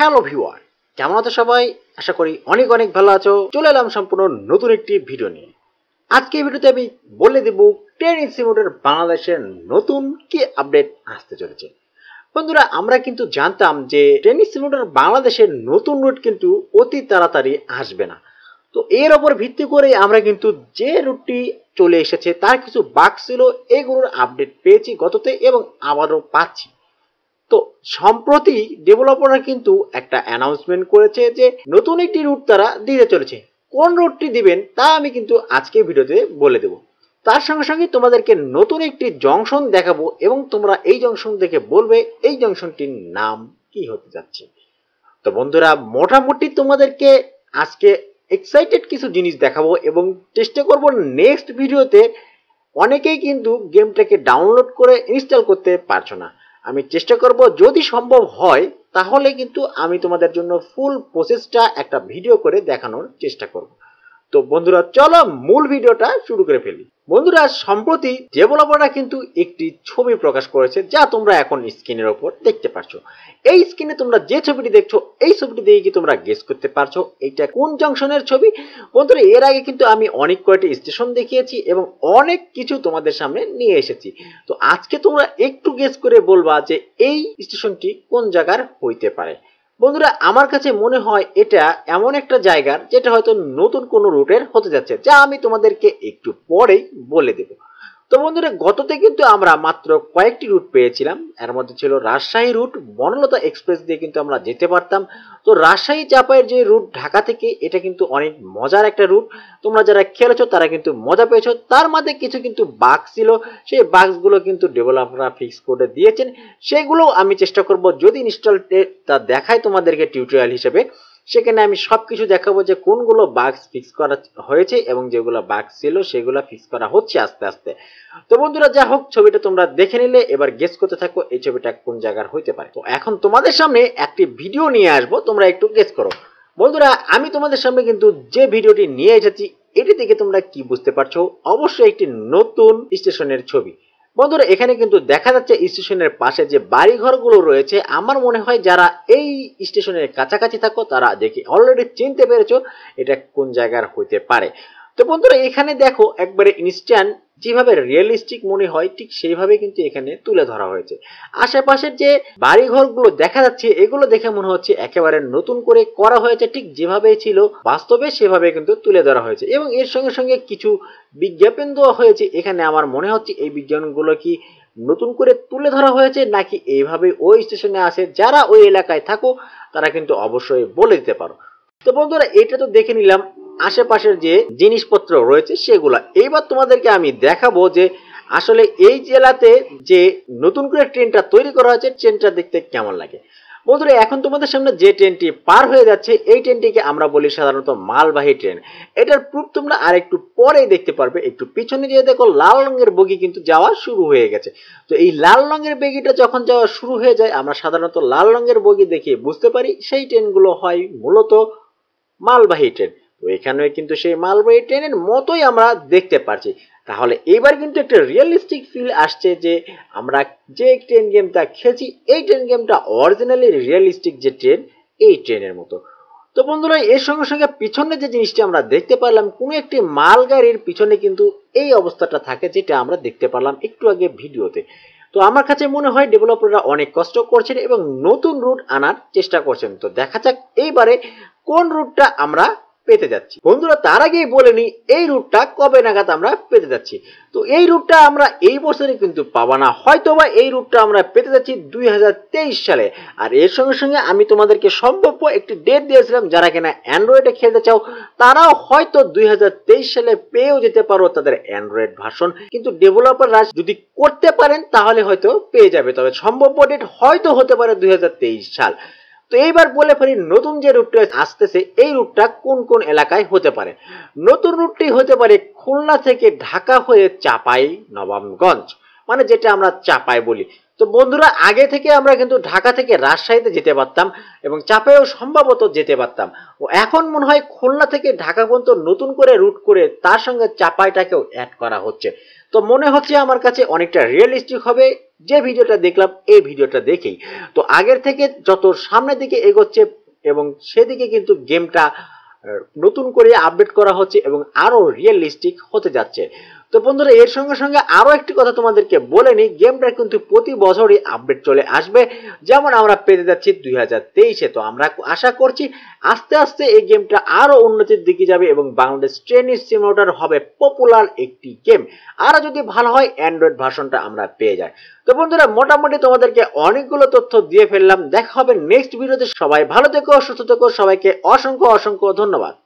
Hello viewer, কেমন আছো সবাই? আশা করি অনেক অনেক ভালো আছো। চলে এলাম সম্পূর্ণ নতুন একটি ভিডিও নিয়ে। আজকে এই ভিডিওতে আমি বলে দেব ট্রেনিং সিমুলেটর বাংলাদেশের নতুন কি আপডেট আসতে চলেছে। বন্ধুরা, আমরা কিন্তু জানতাম যে ট্রেনিং সিমুলেটর বাংলাদেশের নতুন রুট কিন্তু অতি তাড়াতাড়ি আসবে না। তো এর ওপর ভিত্তি করে আমরা কিন্তু যে রুটটি চলে এসেছে তার কিছু বাগ ছিল, এগুলোর আপডেট পেয়েছি গততে এবং আবারও পাচ্ছি। তো সম্প্রতি ডেভেলপাররা কিন্তু একটা অ্যানাউন্সমেন্ট করেছে যে নতুন একটি রুট তারা দিতে চলেছে। কোন রুটটি দিবেন তা আমি কিন্তু আজকে ভিডিওতে বলে দেব। তার সঙ্গে সঙ্গে তোমাদেরকে নতুন একটি জংশন দেখাবো এবং তোমরা এই জংশন দেখে বলবে এই জংশনটির নাম কি হতে যাচ্ছে। তো বন্ধুরা, মোটামুটি তোমাদেরকে আজকে এক্সাইটেড কিছু জিনিস দেখাবো এবং চেষ্টা করব নেক্সট ভিডিওতে। অনেকেই কিন্তু গেমটাকে ডাউনলোড করে ইনস্টল করতে পারছো না, আমি চেষ্টা করব যদি সম্ভব হয় তাহলে কিন্তু আমি তোমাদের জন্য ফুল প্রসেসটা একটা ভিডিও করে দেখানোর চেষ্টা করব। তো বন্ধুরা, চলো মূল ভিডিওটা শুরু করে ফেলি। বন্ধুরা, সম্প্রতি ডেভেলপাররা কিন্তু একটি ছবি প্রকাশ করেছে যা তোমরা এখন স্ক্রিনের উপর দেখতে পাচ্ছ। এই স্ক্রিনে তোমরা যে ছবিটি দেখছো এই ছবিটি দিয়ে কি তোমরা গেস করতে পারছো এইটা কোন জংশনের ছবি? বন্ধুরা, এর আগে কিন্তু আমি অনেক কয়টি স্টেশন দেখিয়েছি এবং অনেক কিছু তোমাদের সামনে নিয়ে এসেছি। তো আজকে তোমরা একটু গেস করে বলবা যে এই স্টেশনটি কোন জায়গার হইতে পারে। বন্ধুরা, আমার কাছে মনে হয় এটা এমন একটা জায়গার যেটা হয়তো নতুন কোনো রুটের হতে যাচ্ছে, যা আমি তোমাদেরকে একটু পরেই বলে দেব। তো বন্ধুরা, গততে কিন্তু আমরা মাত্র কয়েকটি রুট পেয়েছিলাম। এর মধ্যে ছিল রাজশাহী রুট, বনলতা এক্সপ্রেস দিয়ে কিন্তু আমরা যেতে পারতাম। তো রাজশাহী চাপাইয়ের যে রুট ঢাকা থেকে, এটা কিন্তু অনেক মজার একটা রুট। তোমরা যারা খেলেছো তারা কিন্তু মজা পেয়েছো। তার মধ্যে কিছু কিন্তু বাগ ছিল, সেই বাগসগুলো কিন্তু ডেভেলপাররা ফিক্স করে দিয়েছেন। সেগুলো আমি চেষ্টা করব যদি ইনস্টল তা দেখায় তোমাদেরকে টিউটোরিয়াল হিসেবে, সেখানে আমি সবকিছু দেখাবো যে কোনগুলো বাগস ফিক্স করা হয়েছে এবং যেগুলো বাগ ছিল সেগুলো ফিক্স করা হচ্ছে আস্তে আস্তে। তো বন্ধুরা, যা হোক, ছবিটা তোমরা দেখে নিলে, এবার গেস করতে থাকো এই ছবিটা কোন জায়গার হইতে পারে। তো এখন তোমাদের সামনে একটি ভিডিও নিয়ে আসবো, তোমরা একটু গেস করো। বন্ধুরা, আমি তোমাদের সামনে কিন্তু যে ভিডিওটি নিয়ে এসেছি এটি থেকে তোমরা কি বুঝতে পারছো? অবশ্যই একটি নতুন স্টেশনের ছবি। বন্ধুরা, এখানে কিন্তু দেখা যাচ্ছে স্টেশনের পাশে যে বাড়িঘরগুলো রয়েছে, আমার মনে হয় যারা এই স্টেশনের কাছাকাছি থাকো তারা দেখে অলরেডি চিনতে পেরেছো এটা কোন জায়গার হইতে পারে। তো বন্ধুরা, এখানে দেখো একবারে ইনস্ট্যান্ট যেভাবে রিয়েলিস্টিক মনে হয় ঠিক সেইভাবে কিন্তু এখানে তুলে ধরা হয়েছে। আশেপাশের যে বাড়িঘরগুলো দেখা যাচ্ছে এগুলো দেখে মনে হচ্ছে একেবারে নতুন করে করা হয়েছে, ঠিক যেভাবে ছিল বাস্তবে সেভাবে কিন্তু তুলে ধরা হয়েছে এবং এর সঙ্গে সঙ্গে কিছু বিজ্ঞাপন দেওয়া হয়েছে। এখানে আমার মনে হচ্ছে এই বিজ্ঞাপনগুলো কি নতুন করে তুলে ধরা হয়েছে নাকি এইভাবে ওই স্টেশনে আসে। যারা ওই এলাকায় থাকো তারা কিন্তু অবশ্যই বলে দিতে পারো। তো বন্ধুরা, এটা তো দেখে নিলাম আশেপাশের যে জিনিসপত্র রয়েছে সেগুলা। এইবার তোমাদেরকে আমি দেখাবো যে আসলে এই জেলাতে যে নতুন করে ট্রেনটা তৈরি করা হয়েছে ট্রেনটা দেখতে কেমন লাগে। বন্ধুরা, এখন তোমাদের সামনে যে ট্রেনটি পার হয়ে যাচ্ছে এই ট্রেনটিকে আমরা বলি সাধারণত মালবাহী ট্রেন। এটার প্রুফ তোমরা আর একটু পরেই দেখতে পারবে। একটু পিছনে গিয়ে দেখো লাল রঙের বগি কিন্তু যাওয়া শুরু হয়ে গেছে। তো এই লাল রঙের বগিটা যখন যাওয়া শুরু হয়ে যায় আমরা সাধারণত লাল রঙের বগি দেখে বুঝতে পারি সেই ট্রেনগুলো হয় মূলত মালবাহী ট্রেন। তো এখানে কিন্তু সেই মালবাহী ট্রেনের মতোই আমরা দেখতে পাচ্ছি। তাহলে এবার কিন্তু একটা রিয়েলিস্টিক ফিল আসছে যে আমরা যে ট্রেন গেমটা খেলছি এই ট্রেন গেমটা অরিজিনালি রিয়েলিস্টিক যে ট্রেন এই ট্রেনের মতো। তো বন্ধুরা, এর সঙ্গে সঙ্গে পিছনে যে জিনিসটা আমরা দেখতে পারলাম কোনো একটি মালগাড়ির পিছনে কিন্তু এই অবস্থাটা থাকে যেটা আমরা দেখতে পারলাম একটু আগে ভিডিওতে। তো আমার কাছে মনে হয় ডেভেলপাররা অনেক কষ্ট করছেন এবং নতুন রুট আনার চেষ্টা করছেন। তো দেখা যাক এইবারে কোন রুটটা আমরা পেতে যাচ্ছি। বন্ধুরা, তার আগেই বলে নি এই রুটটা কবে নাগাদ আমরা পেতে যাচ্ছি। তো এই রুটটা আমরা এই বছরে কিন্তু পাবো না, হয়তোবা এই রুটটা আমরা পেতে যাচ্ছি 2023 সালে। আর এর সঙ্গে সঙ্গে আমি তোমাদেরকে সম্ভাব্য একটি ডেট দিয়েছিলাম, যারা কিনা অ্যান্ড্রয়েডে খেলতে চাও তারাও হয়তো 2023 সালে পেয়েও যেতে পারো তাদের অ্যান্ড্রয়েড ভার্সন। কিন্তু ডেভেলপাররা যদি করতে পারেন তাহলে হয়তো পেয়ে যাবে, তবে সম্ভাব্য ডেট হয়তো হতে পারে 2023 সাল। তো এইবার বলে ফেলি নতুন যে রুটটা আসতেছে এই রুটটা কোন কোন এলাকায় হতে পারে। নতুন রুটটি হতে পারে খুলনা থেকে ঢাকা হয়ে চাপাই নবাবগঞ্জ, মানে যেটা আমরা চাপাই বলি। তো বন্ধুরা, আগে থেকে আমরা কিন্তু ঢাকা থেকে রাজশাহীতে যেতে পারতাম এবং চাপাইও সম্ভবত যেতে পারতাম। ও এখন মনে হয় খুলনা থেকে ঢাকা পর্যন্ত নতুন করে রুট করে তার সঙ্গে চাপাইটাকেও অ্যাড করা হচ্ছে। তো মনে হচ্ছে আমার কাছে অনেকটা রিয়েলিস্টিক হবে যে ভিডিওটা দেখলাম এই ভিডিওটা দেখেই। তো আগের থেকে যত সামনের দিকে এগোচ্ছে এবং সেদিকে কিন্তু গেমটা নতুন করে আপডেট করা হচ্ছে এবং আরো রিয়েলিস্টিক হতে যাচ্ছে। তো বন্ধুরা এর সঙ্গে সঙ্গে আরো একটি কথা তোমাদেরকে বলে নিই, গেমটা কিন্তু প্রতি বছরই আপডেট চলে আসবে, যেমন আমরা পেতে যাচ্ছি 2023-এ। তো আমরা আশা করছি আস্তে আস্তে এই গেমটা আরো উন্নতির দিকে যাবে এবং বাংলাদেশ ট্রেনিং সিমুলেটর হবে পপুলার একটি গেম। আর যদি ভালো হয় অ্যান্ড্রয়েড ভার্সনটা আমরা পেয়ে যাই। তো বন্ধুরা মোটামুটি তোমাদেরকে অনেকগুলো তথ্য দিয়ে ফেললাম। দেখা হবে নেক্সট ভিডিওতে। সবাই ভালো থেকো, সুস্থ থেকো, সবাইকে অসংখ্য অসংখ্য ধন্যবাদ।